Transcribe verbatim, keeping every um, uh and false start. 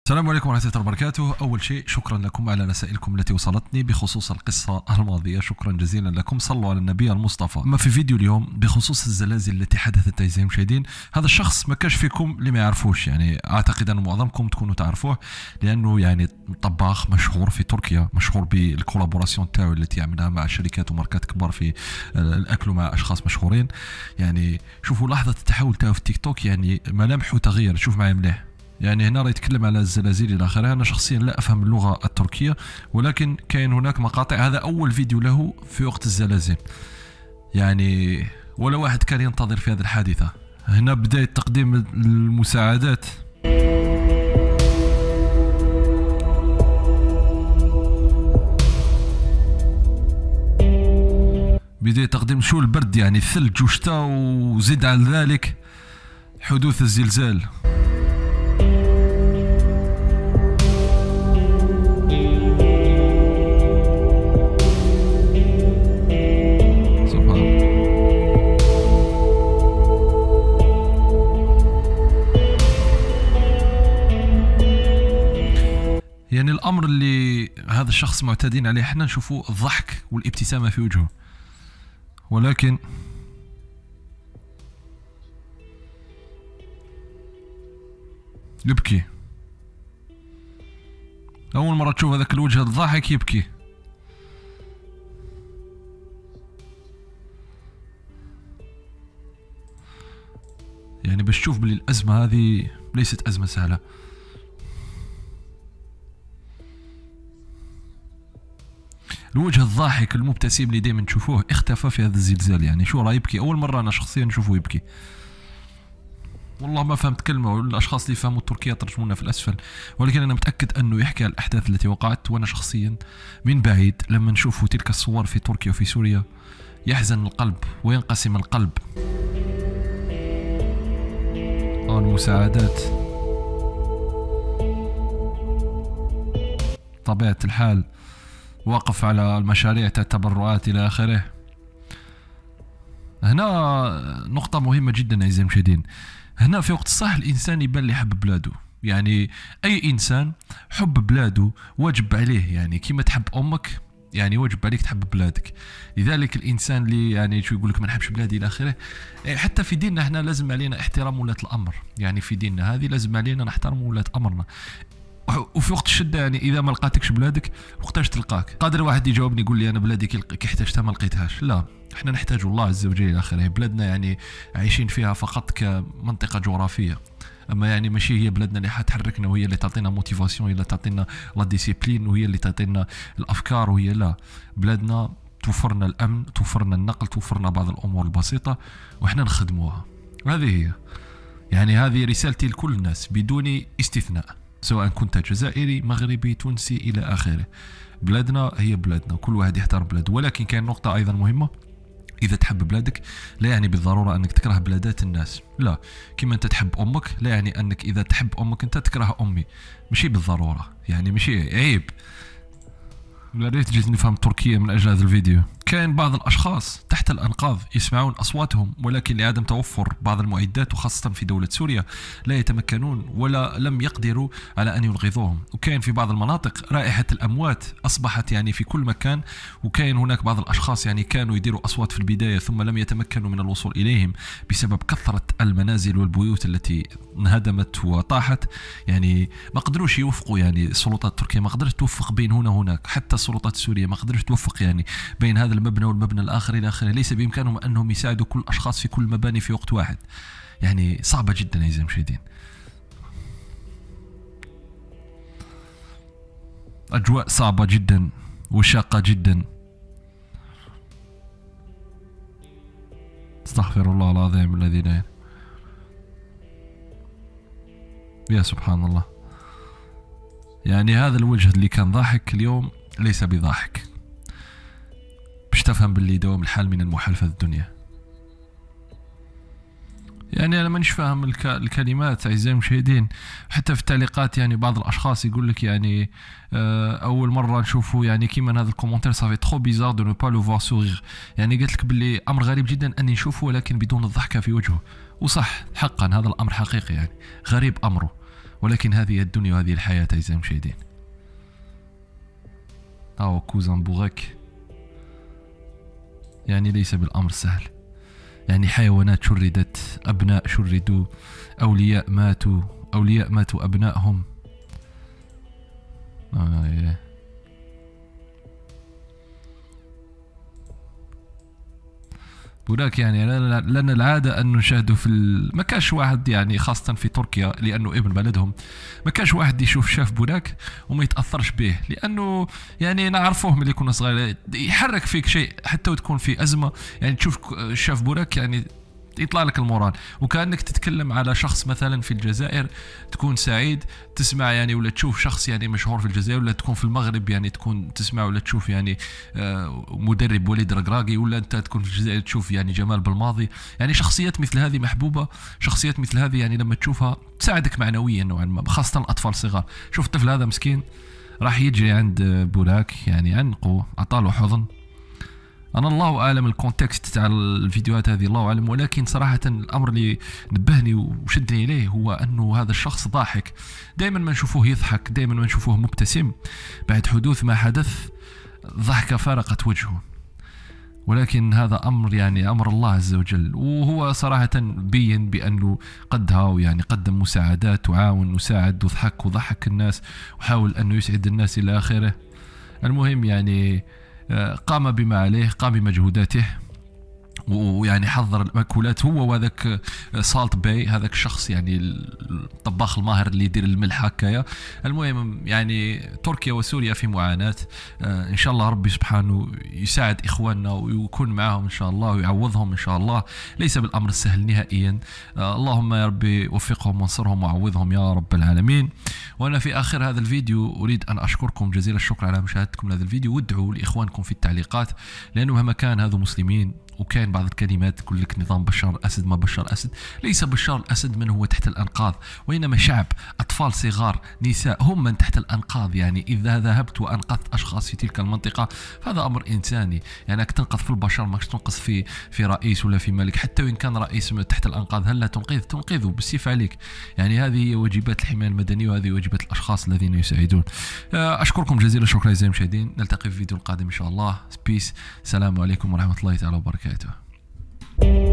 السلام عليكم ورحمة الله وبركاته. أول شيء شكرا لكم على رسائلكم التي وصلتني بخصوص القصة الماضية، شكرا جزيلا لكم. صلوا على النبي المصطفى. أما في فيديو اليوم بخصوص الزلازل التي حدثت أعزائي المشاهدين، هذا الشخص ما كاش فيكم اللي ما يعرفوش، يعني أعتقد أن معظمكم تكونوا تعرفوه لأنه يعني طباخ مشهور في تركيا، مشهور بالكولابوراسيون تاعو التي يعملها مع شركات وماركات كبار في الأكل مع أشخاص مشهورين. يعني شوفوا لحظة التحول تاعو في تيك توك، يعني ملامحه تغير. شوف معي مليح، يعني هنا راه يتكلم على الزلازل الى اخره. انا شخصيا لا افهم اللغه التركيه، ولكن كاين هناك مقاطع. هذا اول فيديو له في وقت الزلازل، يعني ولا واحد كان ينتظر في هذه الحادثه. هنا بدايه تقديم المساعدات. بدايه تقديم شو البرد، يعني الثلج وشتاء، وزد على ذلك حدوث الزلزال. يعني الامر اللي هذا الشخص معتادين عليه احنا نشوفوا الضحك والابتسامه في وجهه، ولكن يبكي. اول مره تشوف هذاك الوجه الضاحك يبكي. يعني باش تشوف بلي الازمه هذه ليست ازمه سهله. الوجه الضاحك المبتسم اللي دائما تشوفوه اختفى في هذا الزلزال. يعني شو راه يبكي، اول مره انا شخصيا نشوفه يبكي. والله ما فهمت كلمه، والاشخاص اللي فهموا التركيه ترجمونا في الاسفل، ولكن انا متاكد انه يحكي على الاحداث التي وقعت. وانا شخصيا من بعيد لما نشوف تلك الصور في تركيا وفي سوريا يحزن القلب وينقسم القلب. آه المساعدات طبيعه الحال، واقف على المشاريع تاع التبرعات الى اخره. هنا نقطة مهمة جدا أعزائي المشاهدين، هنا في وقت الصح الإنسان يبان اللي يحب بلاده. يعني أي إنسان حب بلاده واجب عليه، يعني كيما تحب أمك يعني واجب عليك تحب بلادك. لذلك الإنسان اللي يعني شو يقول لك ما نحبش بلادي إلى آخره، حتى في ديننا احنا لازم علينا احترام ولاة الأمر. يعني في ديننا هذه لازم علينا نحترم ولاة أمرنا. وفي وقت الشده يعني اذا ما لقاتكش بلادك وقتاش تلقاك؟ قادر واحد يجاوبني يقول لي انا بلادي كي احتاجتها ما لقيتهاش. لا، احنا نحتاج الله عز وجل الى اخره. بلادنا يعني عايشين فيها فقط كمنطقه جغرافيه، اما يعني ماشي هي بلادنا اللي حتحركنا وهي اللي تعطينا موتيفاسيون، هي اللي تعطينا لا ديسيبلين، وهي اللي تعطينا الافكار، وهي لا. بلادنا توفرنا الامن، توفرنا النقل، توفرنا بعض الامور البسيطه واحنا نخدموها. هذه هي يعني هذه رسالتي لكل الناس بدون استثناء، سواء كنت جزائري مغربي تونسي الى اخره. بلادنا هي بلادنا، كل واحد يحترم بلاده. ولكن كان نقطة ايضا مهمة، اذا تحب بلادك لا يعني بالضرورة انك تكره بلادات الناس، لا. كما انت تحب امك لا يعني انك اذا تحب امك انت تكره امي، ماشي بالضرورة، يعني ماشي عيب. يا ريت جيت نفهم تركيا من اجل هذا الفيديو. كاين بعض الاشخاص تحت الانقاض يسمعون اصواتهم، ولكن لعدم توفر بعض المعدات وخاصه في دوله سوريا لا يتمكنون ولا لم يقدروا على ان ينقذوهم. وكاين في بعض المناطق رائحه الاموات اصبحت يعني في كل مكان، وكاين هناك بعض الاشخاص يعني كانوا يديروا اصوات في البدايه ثم لم يتمكنوا من الوصول اليهم بسبب كثره المنازل والبيوت التي انهدمت وطاحت. يعني ما قدروش يوفقوا، يعني السلطات التركيه ما قدرت توفق بين هنا وهناك، حتى السلطات السوريه ما قدرت توفق يعني بين هذا المبنى والمبنى الاخر الى اخره. ليس بامكانهم انهم يساعدوا كل الاشخاص في كل المباني في وقت واحد. يعني صعبه جدا اعزائي المشاهدين، اجواء صعبه جدا وشاقه جدا. استغفر الله العظيم الذي لا. يا سبحان الله، يعني هذا الوجه اللي كان ضاحك اليوم ليس بضاحك. باش تفهم باللي دوام الحال من المحال في الدنيا. يعني انا مانيش فاهم الك... الكلمات اعزائي المشاهدين. حتى في التعليقات يعني بعض الاشخاص يقول لك يعني آه اول مره نشوفوا يعني كيما هذا الكومنتير صافي ترو بيزار دو نو با لو فوار سورير. يعني قالت لك باللي امر غريب جدا اني نشوفه ولكن بدون الضحكه في وجهه. وصح حقا هذا الامر حقيقي، يعني غريب امره، ولكن هذه الدنيا وهذه الحياة أعزائي المشاهدين. أو كوزان بوغاك يعني ليس بالأمر سهل، يعني حيوانات شردت، أبناء شردوا، أولياء ماتوا، أولياء ماتوا أبنائهم. آه هناك يعني لنا العادة أن نشاهد في ال... ما كاش واحد يعني خاصة في تركيا لأنه ابن بلدهم، ما كاش واحد يشوف شاف بوراك وما يتأثرش به، لأنه يعني نعرفوه ملي كنا صغار يحرك فيك شيء حتى وتكون في أزمة، يعني تشوف شاف بوراك يعني يطلع لك المورال، وكأنك تتكلم على شخص مثلا في الجزائر تكون سعيد تسمع يعني، ولا تشوف شخص يعني مشهور في الجزائر، ولا تكون في المغرب يعني تكون تسمع ولا تشوف يعني مدرب وليد رقراقي، ولا انت تكون في الجزائر تشوف يعني جمال بالماضي. يعني شخصيات مثل هذه محبوبة، شخصيات مثل هذه يعني لما تشوفها تساعدك معنويا نوعا ما، خاصة الأطفال الصغار. شوف الطفل هذا مسكين راح يجري عند بوراك يعني عنقه، عطاله حضن. انا الله اعلم الكونتكست تاع الفيديوهات هذه الله اعلم، ولكن صراحه الامر اللي نبهني وشدني اليه هو انه هذا الشخص ضاحك. دائما ما نشوفوه يضحك، دائما ما نشوفوه مبتسم بعد حدوث ما حدث، ضحكه فارقت وجهه. ولكن هذا امر يعني امر الله عز وجل، وهو صراحه بين بانه قدها ويعني قدم مساعدات وعاون وساعد وضحك وضحك الناس وحاول انه يسعد الناس الى اخره. المهم يعني قام بما عليه، قام بمجهوداته، ويعني حضر المأكولات هو وهذاك سالت باي، هذاك الشخص يعني الطباخ الماهر اللي يدير الملح هكايا. المهم يعني تركيا وسوريا في معاناة، آه ان شاء الله ربي سبحانه يساعد اخواننا ويكون معهم ان شاء الله ويعوضهم ان شاء الله، ليس بالامر السهل نهائيا. آه اللهم يا ربي وفقهم وانصرهم وعوضهم يا رب العالمين. وانا في اخر هذا الفيديو اريد ان اشكركم جزيل الشكر على مشاهدتكم لهذا الفيديو، وادعوا لاخوانكم في التعليقات، لانه مهما كان هذو مسلمين، وكان بعض الكلمات تقول لك نظام بشار الأسد ما بشار الأسد، ليس بشار الأسد من هو تحت الأنقاض، وإنما شعب، أطفال صغار، نساء، هم من تحت الأنقاض. يعني إذا ذهبت وأنقذت أشخاص في تلك المنطقة فهذا أمر إنساني، يعني أنك تنقذ في البشر، ماكش تنقذ في في رئيس ولا في ملك، حتى وإن كان رئيس تحت الأنقاض هل لا تنقذ؟ تنقذه بالسيف عليك. يعني هذه هي واجبات الحماية المدنية، وهذه واجبات الأشخاص الذين يساعدون. أشكركم جزيل الشكر أعزائي المشاهدين، نلتقي في الفيديو القادم إن شاء الله. بيس، السلام عليكم ورحمة الله تعالى وبركاته.